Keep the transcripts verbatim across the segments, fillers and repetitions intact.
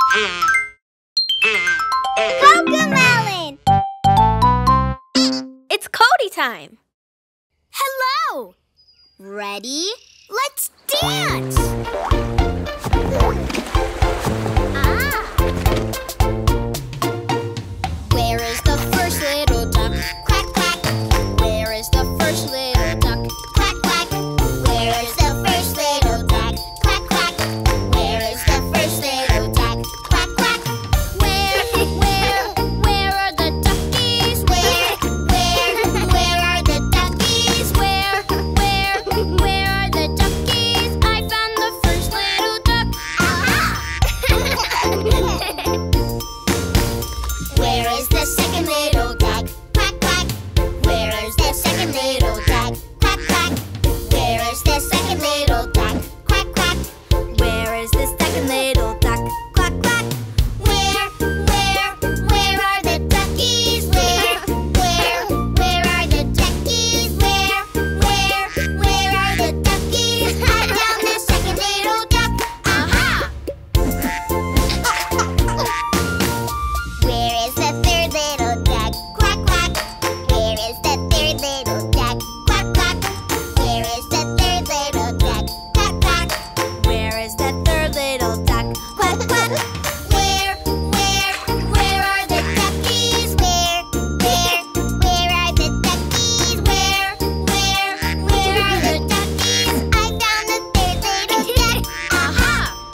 CoComelon! It's Cody time! Hello! Ready? Let's dance! Ah! Where is the first little duck? Quack, quack! Where is the first little duck? Quack, quack! Where is the first little duck? Quack, quack! Where is the first little duck? Quack, quack! Where, where, where are the duckies? Where, where, where are the duckies? Where, where, where are the duckies? I found the first little duck. Aha! Where is the second little duck? Quack, quack! Where is the second little duck? Quack, quack! Where is the second little duck? Quack, quack! Where is the second little duck? Quack, quack! Where, where, where are the duckies? Where, where, where are the duckies? Where, where, where are the duckies? I found the second little duck. Aha! Where is the third little duck? Quack, quack! Where is the third little duck? Quack, quack! Where is the third little duck? Quack, quack! Where is the third little duck? Quack, quack! Where, where, where are the duckies? Where, where, where are the duckies? Where, where, where are the duckies? I found the third little duck. Aha!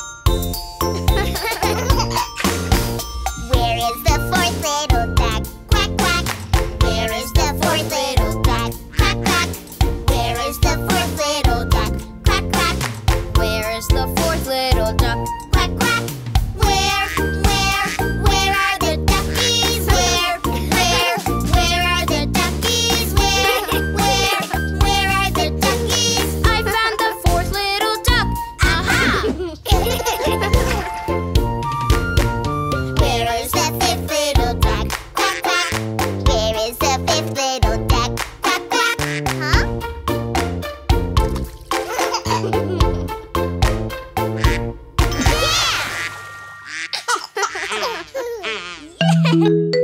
Where is the fourth little duck? Quack, quack! Where is the fourth little duck? Quack, quack! Where is the fourth little duck? Quack, quack! Where is the fourth little duck? Quack, quack! Where, where, where are the duckies? Where, where, where are the duckies? Where, where, where are the duckies? I found the fourth little duck. Aha! Where is the fifth little duck? Quack, quack! Where is the fifth little duck? Quack, quack! Huh? Yeah!